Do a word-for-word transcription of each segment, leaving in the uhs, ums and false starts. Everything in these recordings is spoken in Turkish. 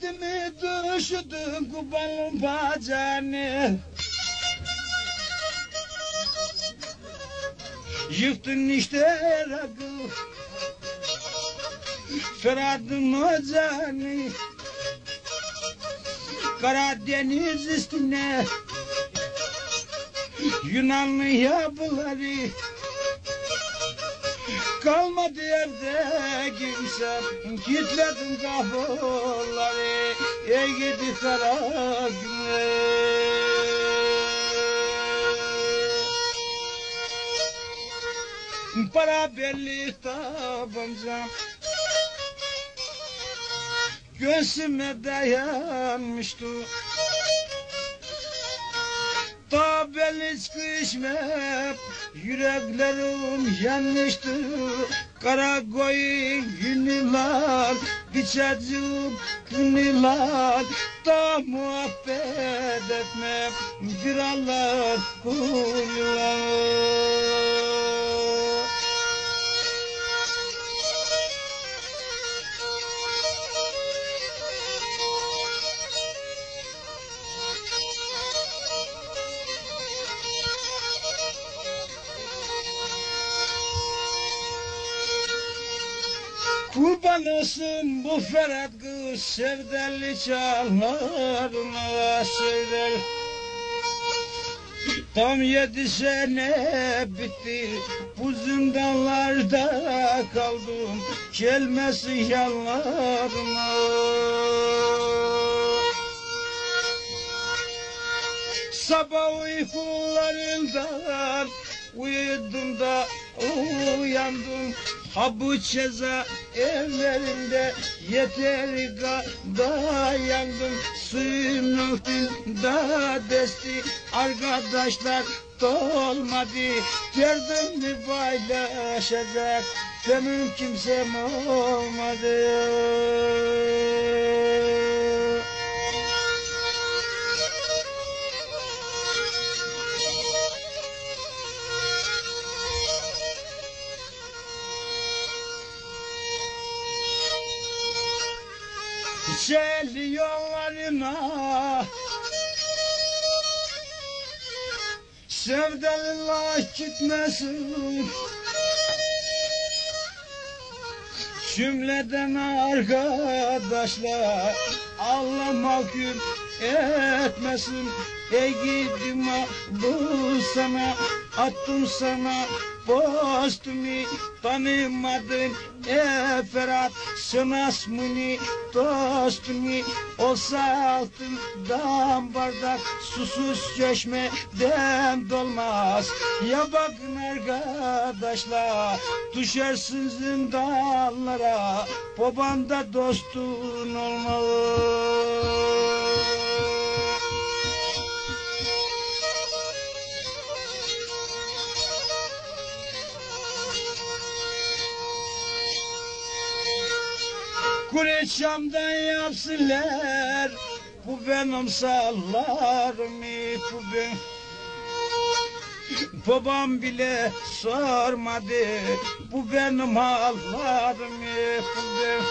Gitti mi düştün kubanın bacağını, yıktın işte rakı Ferhat'ın ocağını, Karadeniz üstüne Yunanlı yapıları, kalmadı evde kimse, kilitledim kapıları, ey gidi kara günler. Para belli tabanca göğsüme dayanmıştı, ta belli sıkışmap yüreklerim yanmıştı. Kara koyun günüler, biçacım günüler, ta muhabbet etmem bir Allah kullar. Kurban olsun bu Ferhat kız, sevdali çalarına sevdal. Tam yedi sene bitti, bu zindanlarda kaldım, gelmesi yanlarına. Sabah uykularından uyudum da uyandım, ha bu ceza ellerinde yeteri kadar yandım. Suyum da desti arkadaşlar dolmadı, derdimi paylaşacak benim kimsem olmadı. Şehir yollarına sevdalılar gitmesin, cümleden arkadaşlar Allah mahkum etmesin. Ey gidim bu sana, attım sana postumu, tanımadın ey Ferhat, sınas muni dostunu. Olsa altından bardak, susuz çeşmeden dolmaz. Ya bakın arkadaşlar, düşersin zindanlara, babanda dostun olmalı. Kureşam'dan yapsınlar, bu benim sallarımı, bu ben. Babam bile sormadı, bu benim hallarımı, bu ben.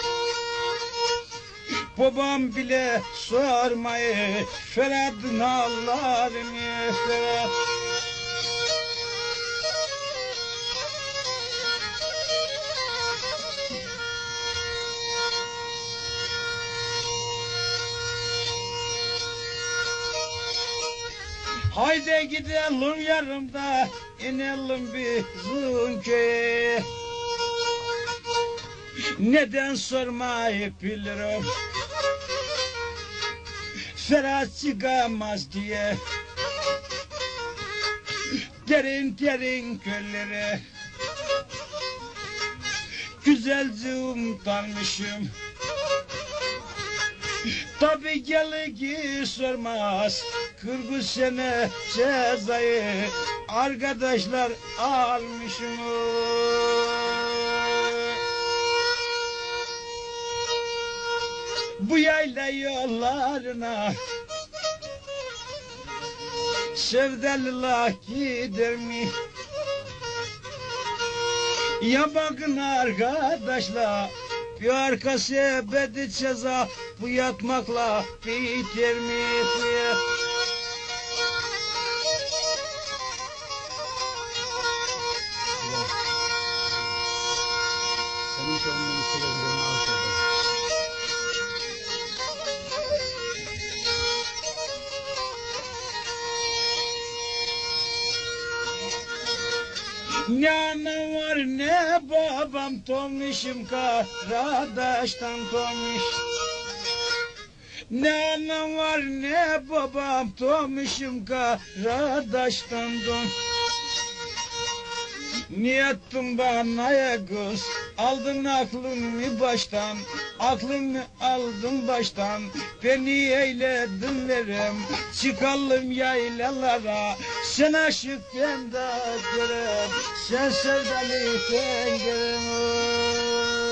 Babam bile sormayı, Ferhat'ın hallarını, Ferhat. Haydi gidelim yarımda, inelim bizim köye. Neden sormayı bilirim, Ferhat çıkamaz diye. Derin derin göllere güzelce umutlanmışım. Tabi geli ki sormaz, kırk sene cezayı arkadaşlar almışım. Bu yayla yollarına sevdalılar gider mi? Ya bakın arkadaşlar, bir arka sebedi ceza Bu yatmakla biter mi bu yat? Senin kendini isteyebilirim aşağıda. Ne anam var ne babam tomuşum karadaştan tomuş. Ne anam var ne babam tomuşum karadaştan tomuş. Niyetim bana ya kız, aldın aklımı baştan, aklımı aldın baştan, beni eyledin verem, çıkalım yaylalara, sen aşık ben de görem, sen sevdalı ben görem.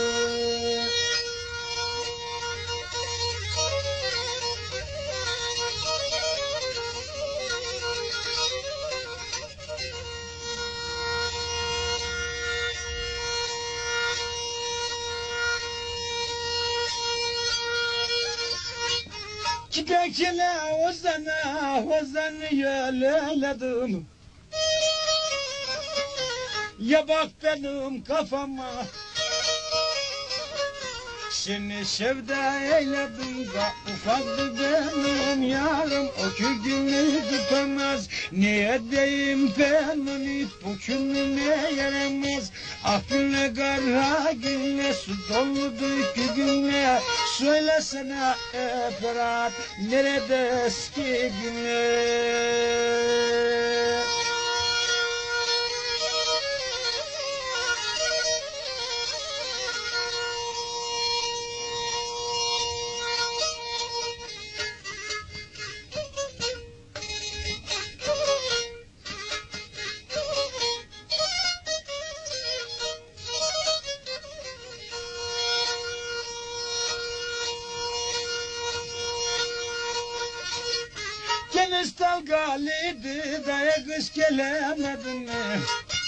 Gidekine ozana, ozanı yöleledim. Ya bak benim kafama, seni sevda eyledim da ufaktı benim yarım, o ki günü tutamaz. Ne edeyim ben onu, bu gününe yaramaz. Ah günle kara günle, su doludu ki günle. Söylesene Efrat, nerede eski günler? Deniz dalgalıydı da kış gelemedin mi?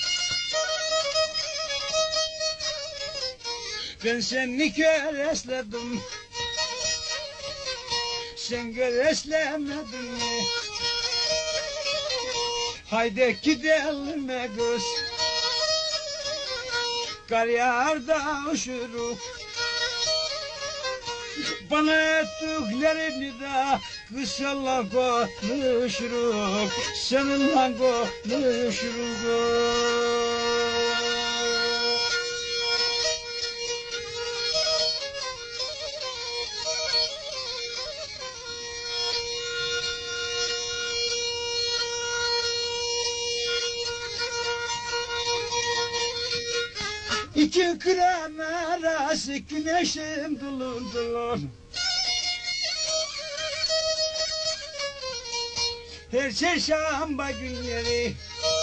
Ben seni göresledim, sen göreslemedin mi? Haydi gidelim be kız, kar yağar da üşürük. Bana ettiklerini de kışla konuşuruk, seninle konuşuruk. İki kıran arası güneşim dulun dulun. Her çarşamba günleri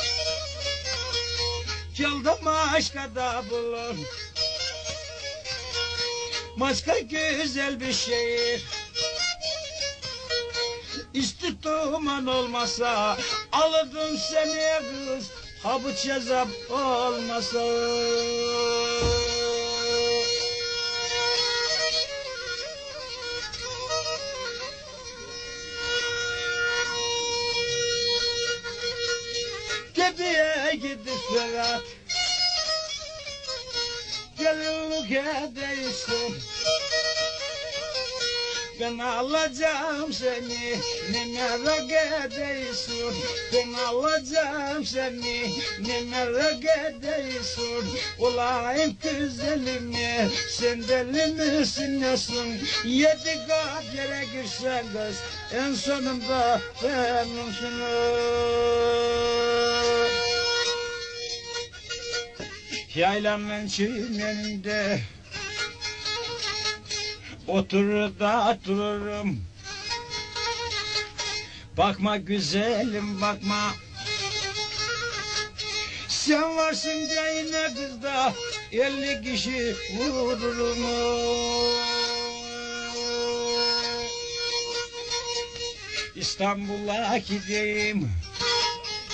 geldim aşkada bulun. Maska güzel bir şehir, üstü duman olmasa alırdım seni kız, habuç yazap olmasa. Tepeye gidip Ferhat, gelinlik edeysin. Ben alacağım seni, ne merak edeysin. Ben alacağım seni, ne merak edeysin. Olayım güzelimi, sen deli misin nesin? Yedi kat yere girsen kız, en sonunda benimsin. Yaylamın çimeninde oturur da dururum. Bakma güzelim bakma, sen varsın diye yine kızda elli kişi vururum. İstanbul'a gideyim,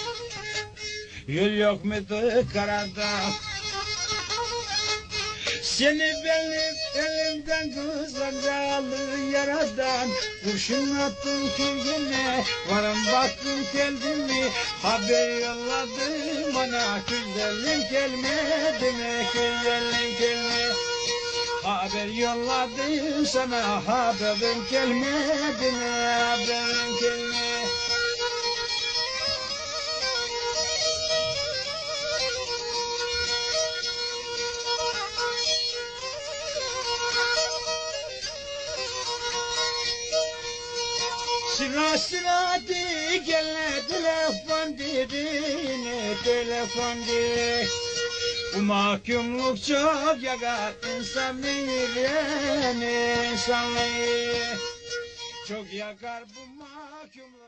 yol yok mudur karada? Seni benim elimden kızancalı yaradan kurşun attın köyüne, varım baktım kendimi, haber yolladım bana, güzelim gelmedi mi, güzelim gelme. Haber yolladım sana, haberin gelmedi mi, haberin gelme. Sıra sıra di gele telefon dediğine telefon di. Bu mahkumluk çok yakar insanı yüreğini, insanı çok yakar bu mahkumluk.